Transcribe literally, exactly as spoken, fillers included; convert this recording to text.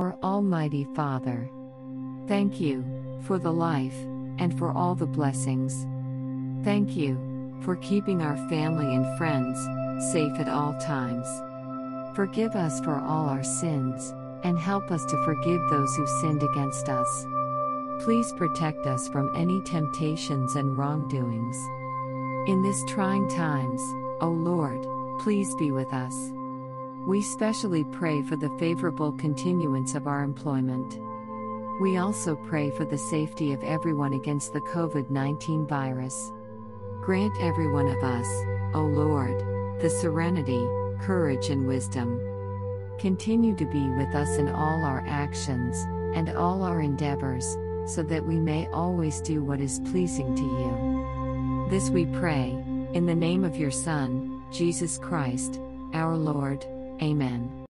Our Almighty Father, thank you for the life and for all the blessings. Thank you for keeping our family and friends safe at all times. Forgive us for all our sins, and help us to forgive those who sinned against us. Please protect us from any temptations and wrongdoings. In these trying times, O Lord, please be with us. We specially pray for the favorable continuance of our employment. We also pray for the safety of everyone against the COVID nineteen virus. Grant every one of us, O Lord, the serenity, courage and wisdom. Continue to be with us in all our actions, and all our endeavors, so that we may always do what is pleasing to you. This we pray, in the name of your Son, Jesus Christ, our Lord. Amen.